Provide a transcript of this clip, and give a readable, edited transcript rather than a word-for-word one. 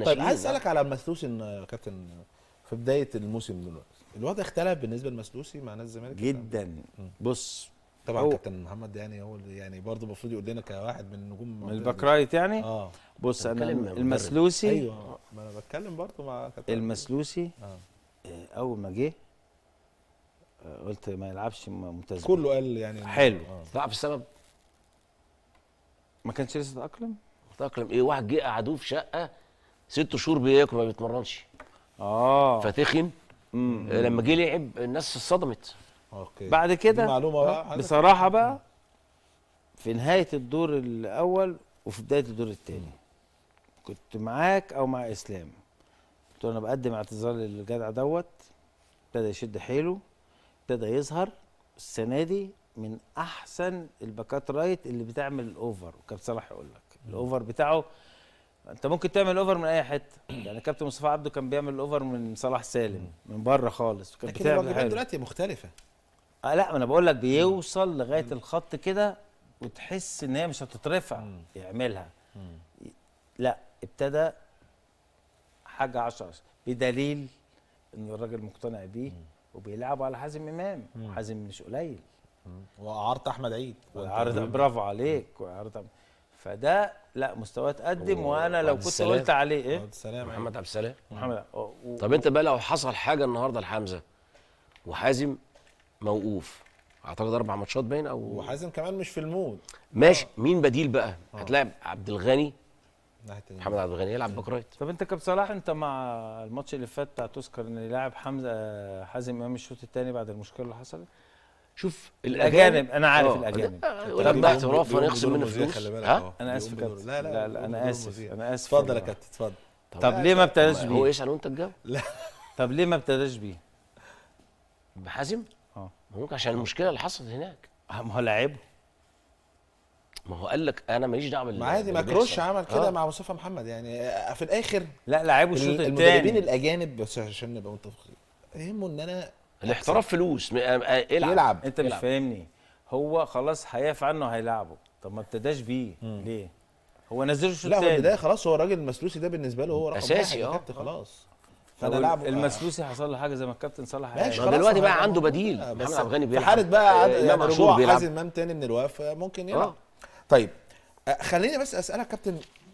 طيب عايز اسالك على المسلوسي يا كابتن. في بدايه الموسم دلوقتي الوضع اختلف بالنسبه للمسلوسي مع نادي الزمالك جدا. بص طبعا كابتن محمد يعني هو يعني برضه المفروض يقول لنا كواحد من نجوم من الباك رايت يعني. بص انا المسلوسي، ايوه ما انا بتكلم برضه مع كابتن المسلوسي اول ما جه قلت ما يلعبش ممتاز، كله قال يعني حلو. تعرف السبب؟ ما كانش لسه تأقلم ايه؟ واحد جه قعدوه في شقه 6 شهور بياكل ما بيتمرنش فتخن. لما جه لعب الناس اتصدمت. اوكي بعد كده معلومه بقى بصراحه بقى في نهايه الدور الاول وفي بدايه الدور الثاني كنت معاك او مع اسلام، قلت له انا بقدم اعتذار للجدع دوت، ابتدى يشد حيله، ابتدى يظهر السنه دي من احسن الباكات رايت اللي بتعمل الاوفر. وكابتن صلاح يقول لك الاوفر بتاعه انت ممكن تعمل اوفر من اي حته، يعني كابتن مصطفى عبده كان بيعمل الاوفر من صلاح سالم من بره خالص، وكان لكن الواجبات دلوقتي مختلفه. لا ما انا بقول لك بيوصل لغايه الخط كده وتحس ان هي مش هتترفع يعملها. لا ابتدى حاجه 10 بدليل ان الراجل مقتنع بيه وبيلعبوا على حازم امام، وحازم مش قليل، وعرض احمد عيد برافو عليك، فده لا مستواه اتقدم. وانا لو كنت قلت عليه ايه محمد عبد السلام محمد طب انت بقى لو حصل حاجه النهارده لحمزه وحازم موقوف، اعتقد 4 ماتشات باين او وحازم كمان مش في المود ماشي، مين بديل بقى؟ هتلاعب عبد الغني، محمد عبد الغني يلعب باك رايت. طب انت كابتن صلاح انت مع الماتش اللي فات بتاع تذكر ان يلاعب حازم امام الشوط الثاني بعد المشكله اللي حصلت؟ شوف الاجانب انا عارف الاجانب يقول لك ده احتراف هنخصم منه فلوس. انا اسف كابتن، لا انا اسف اتفضل يا كابتن اتفضل. طب ليه ما ابتداش بيه؟ هو يسال وانت تجاوب. لا طب ليه ما ابتداش بيه؟ بحازم؟ ممكن عشان المشكله اللي حصلت هناك. ما هو لاعبه، ما هو قال لك انا ماليش دعوه ما عادي ما كروش عمل كده مع مصطفى محمد يعني في الاخر. لا لاعبه الشوط الثاني. المدربين الاجانب بس عشان نبقى متفقين يهمه ان انا الاحتراف فلوس يلعب. انت مش فاهمني، هو خلاص هيقف عنه هيلعبه، طب ما ابتداش بيه ليه؟ هو نزله الشوط الثاني. لا هو البدايه خلاص، هو الراجل المسلوسي ده بالنسبه له هو رقم اساسي خلاص. فانا لعبه المسلوسي حصل له حاجه زي ما الكابتن صلاح قال دلوقتي بقى عنده بديل. محمد عبد الغني بيلعب في حاله بقى يعني رجوع حازم امام تاني من الوقف ممكن يلعب. طيب خليني بس اسالك كابتن